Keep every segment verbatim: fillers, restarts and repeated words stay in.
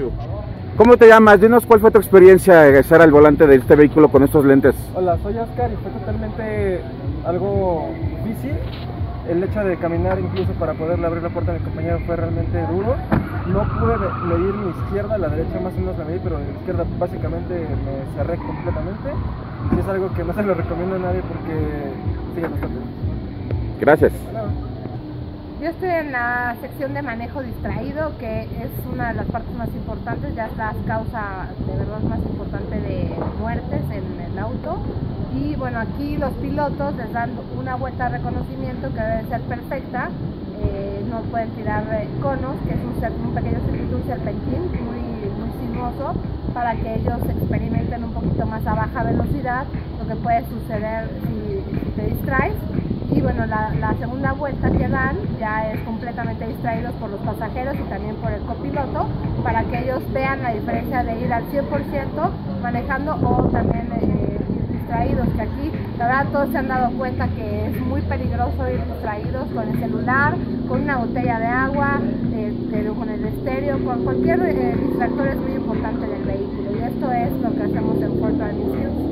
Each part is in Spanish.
you. ¿Cómo te llamas? Dinos cuál fue tu experiencia de estar al volante de este vehículo con estos lentes. Hola, soy Oscar y fue totalmente algo difícil. El hecho de caminar incluso para poderle abrir la puerta a mi compañero fue realmente duro. No pude medir mi izquierda, la derecha más o menos la medí, pero la izquierda básicamente me cerré completamente. Y es algo que no se lo recomiendo a nadie porque sigue bastante. Gracias. Hola. Yo estoy en la sección de manejo distraído, que es una de las partes más importantes, ya es la causa de verdad más importante de muertes en el auto. Y bueno, aquí los pilotos les dan una vuelta de reconocimiento que debe ser perfecta, eh, no pueden tirar conos, que es un, un pequeño circuito, un serpentín muy, muy sinuoso, para que ellos experimenten un poquito más a baja velocidad lo que puede suceder si, si te distraes. Y bueno, la, la segunda vuelta que dan ya es completamente distraídos por los pasajeros y también por el copiloto, para que ellos vean la diferencia de ir al cien por ciento manejando o también eh, ir distraídos, que aquí la verdad todos se han dado cuenta que es muy peligroso ir distraídos con el celular, con una botella de agua, eh, de, con el estéreo, con cualquier eh, distractor es muy importante del vehículo, y esto es lo que hacemos en Ford Driving Skills.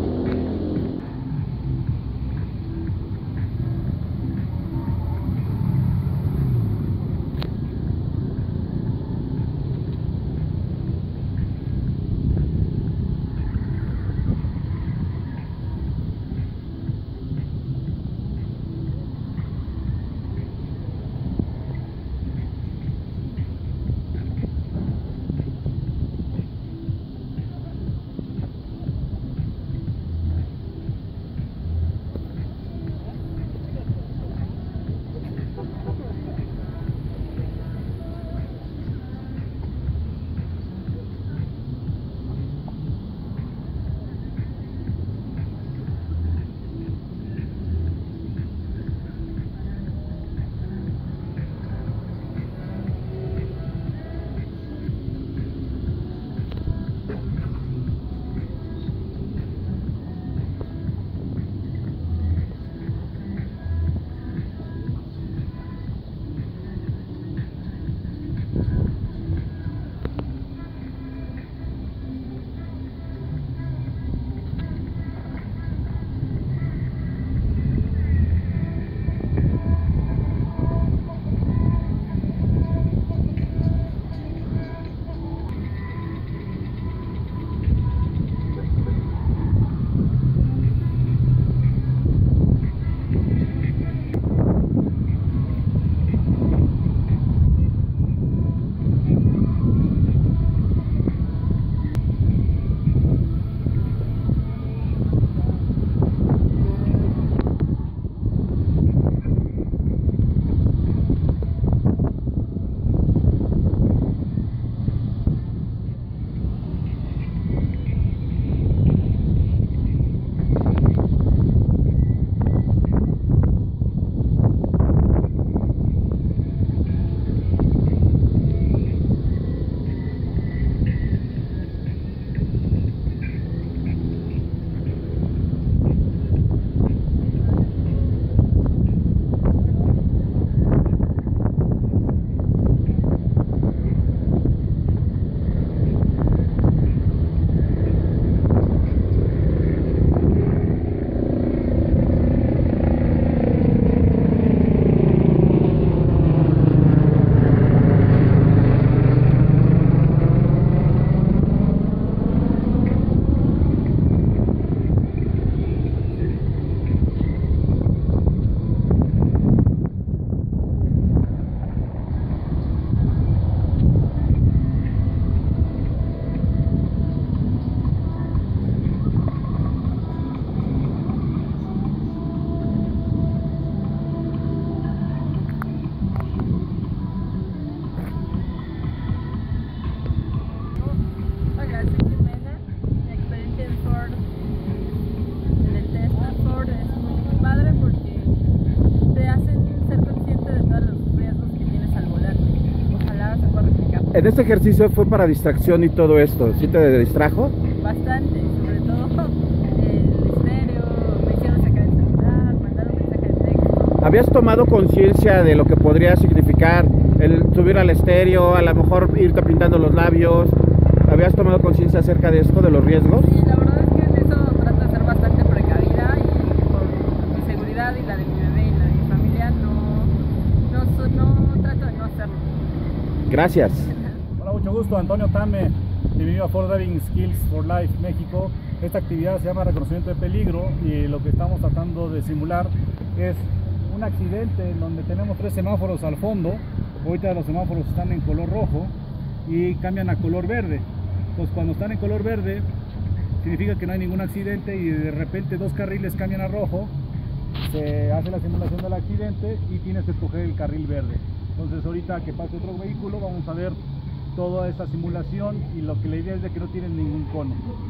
En este ejercicio fue para distracción y todo esto, ¿sí te distrajo? Bastante, sobre todo el estéreo, me hicieron sacar el celular, mandar un mensaje de texto. ¿Habías tomado conciencia de lo que podría significar el subir al estéreo, a lo mejor irte pintando los labios. ¿Habías tomado conciencia acerca de esto, de los riesgos? Sí, la verdad es que en eso trato de ser bastante precavida y por mi seguridad y la de mi bebé y la de mi familia no, no, so- no trato de no hacerlo. Gracias. Hola, mucho gusto, Antonio Tame, bienvenido a Ford Driving Skills for Life México. Esta actividad se llama reconocimiento de peligro y lo que estamos tratando de simular es un accidente en donde tenemos tres semáforos al fondo. Ahorita los semáforos están en color rojo y cambian a color verde. Entonces cuando están en color verde significa que no hay ningún accidente y de repente dos carriles cambian a rojo, se hace la simulación del accidente y tienes que escoger el carril verde. Entonces ahorita que pase otro vehículo vamos a ver toda esta simulación y lo que la idea es de que no tienen ningún cono.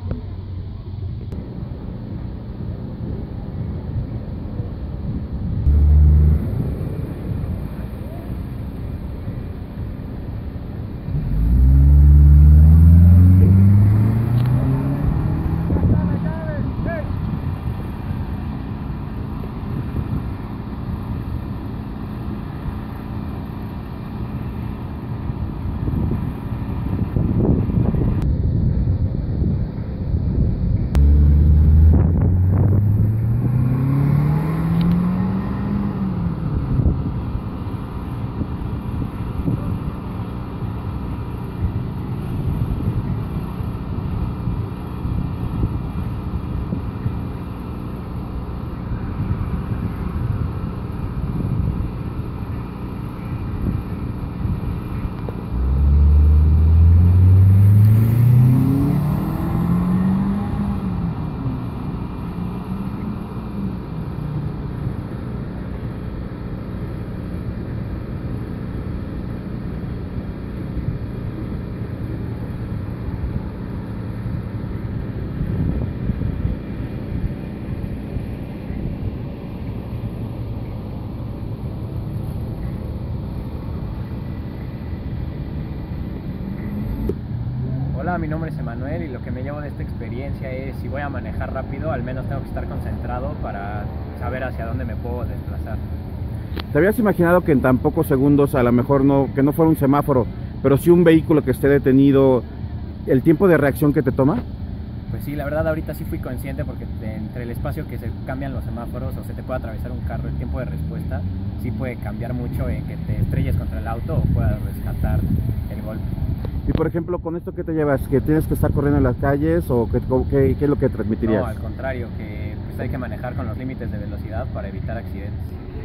Hola, mi nombre es Emanuel y lo que me llevo de esta experiencia es si voy a manejar rápido, al menos tengo que estar concentrado para saber hacia dónde me puedo desplazar. ¿Te habías imaginado que en tan pocos segundos, a lo mejor no, que no fuera un semáforo, pero sí un vehículo que esté detenido, el tiempo de reacción que te toma? Pues sí, la verdad ahorita sí fui consciente porque te- entre el espacio que se cambian los semáforos o se te puede atravesar un carro, el tiempo de respuesta sí puede cambiar mucho en que te estrelles contra el auto o puedas rescatar el golpe. Y por ejemplo, ¿con esto qué te llevas? ¿Que tienes que estar corriendo en las calles o qué, o qué, qué es lo que transmitirías? No, al contrario, que pues hay que manejar con los límites de velocidad para evitar accidentes.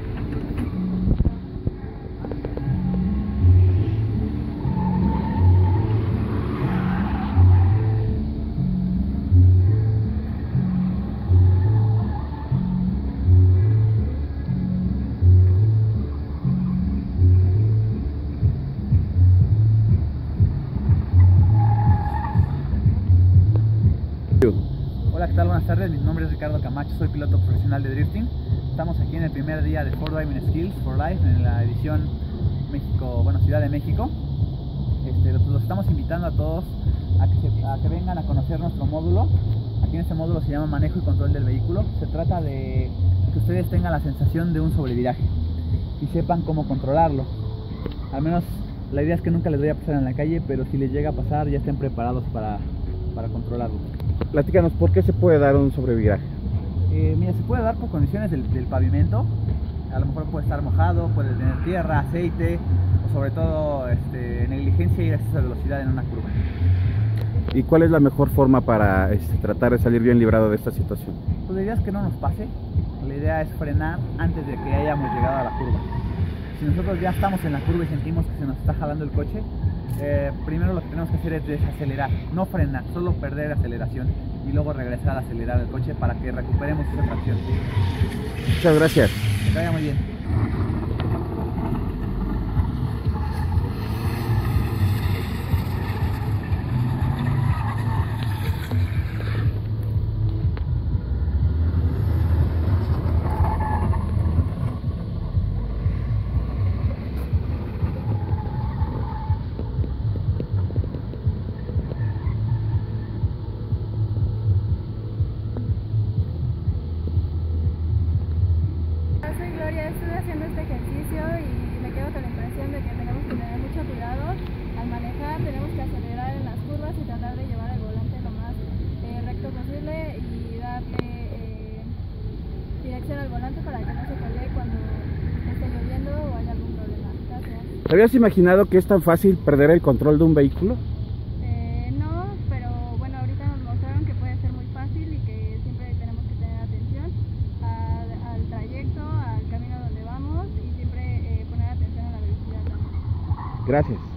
Hola, ¿qué tal? Buenas tardes, mi nombre es Ricardo Camacho, soy piloto profesional de drifting. Estamos aquí en el primer día de Ford Driving Skills for Life en la edición México, bueno, Ciudad de México. Este, los, los estamos invitando a todos a que, se- a que vengan a conocer nuestro módulo. Aquí en este módulo se llama Manejo y Control del Vehículo. Se trata de que ustedes tengan la sensación de un sobreviraje y sepan cómo controlarlo. Al menos la idea es que nunca les vaya a pasar en la calle, pero si les llega a pasar ya estén preparados para, para controlarlo. Platícanos, ¿por qué se puede dar un sobreviraje? Eh, mira, se puede dar por condiciones del, del pavimento. A lo mejor puede estar mojado, puede tener tierra, aceite o sobre todo este, negligencia y exceso de velocidad en una curva. ¿Y cuál es la mejor forma para este, tratar de salir bien librado de esta situación? Pues la idea es que no nos pase. La idea es frenar antes de que hayamos llegado a la curva. Si nosotros ya estamos en la curva y sentimos que se nos está jalando el coche, eh, primero lo que tenemos que hacer es desacelerar, no frenar, solo perder aceleración y luego regresar a acelerar el coche para que recuperemos esa tracción. Muchas gracias. Que vaya muy bien. Soy Gloria, estudio ¿Te habías imaginado que es tan fácil perder el control de un vehículo? Eh, no, pero bueno, ahorita nos mostraron que puede ser muy fácil y que siempre tenemos que tener atención al, al trayecto, al camino donde vamos y siempre eh, poner atención a la velocidad también. Gracias.